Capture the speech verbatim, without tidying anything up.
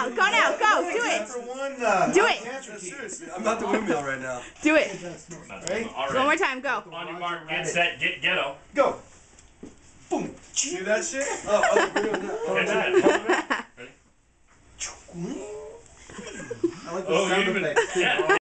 now. Go now. Go. Do it. For one, uh, Do it. Seriously, I'm not the windmill right now. Do it. Ready? One more time. Go. On your mark, get set, get ghetto. Go. Boom. See that shit? Oh, oh, we're doing that. Oh, Get that. Ready? I like the Oh, sound even, effects. yeah.